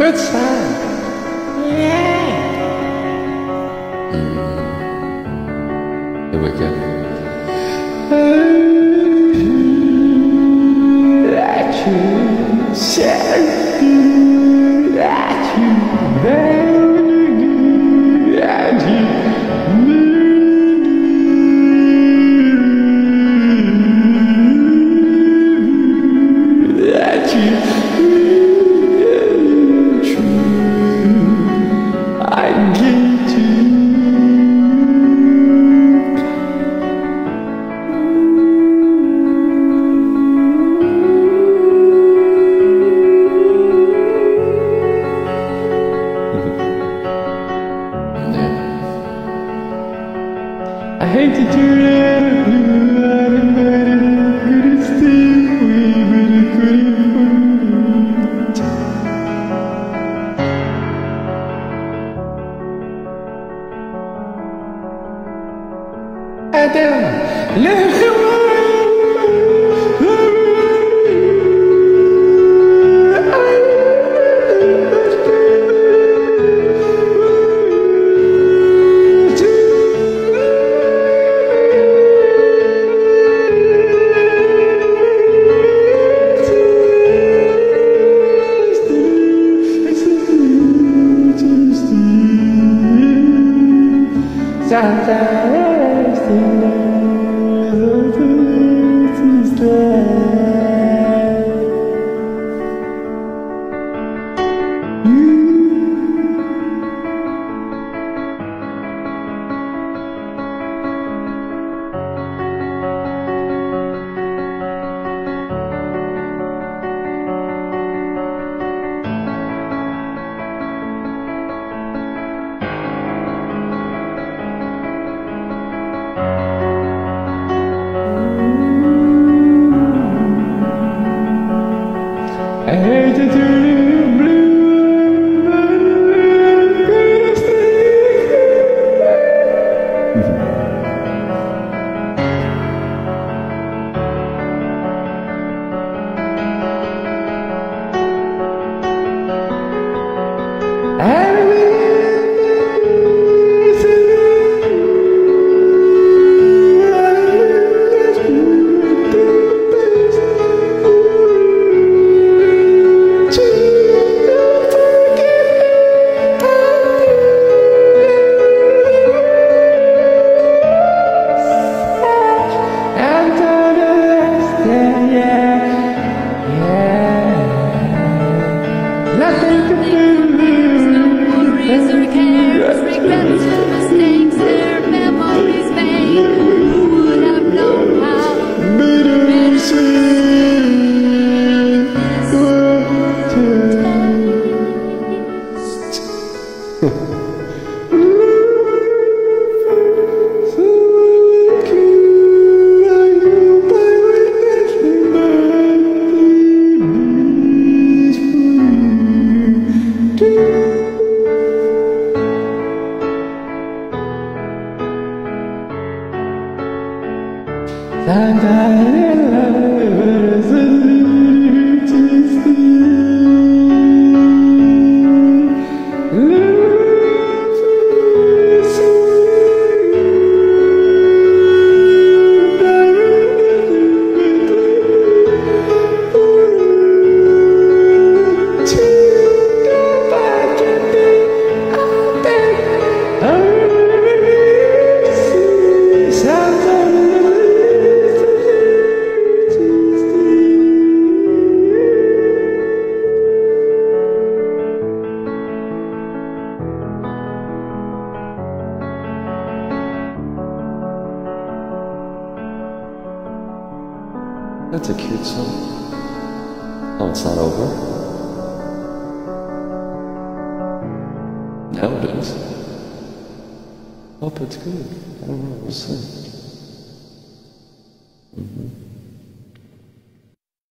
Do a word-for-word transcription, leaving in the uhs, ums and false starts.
Good song. Yeah. Mm. Here we go. That you said good, that you very good, that you that you true. I get you. I hate to do it, but I'm gonna stay with it. I don't live sometimes the love is like you. I hate to turn you blue, but I'm gonna stay I That's a cute song. Oh, it's not over? Now it is. Hope it's good. I don't know, we'll see.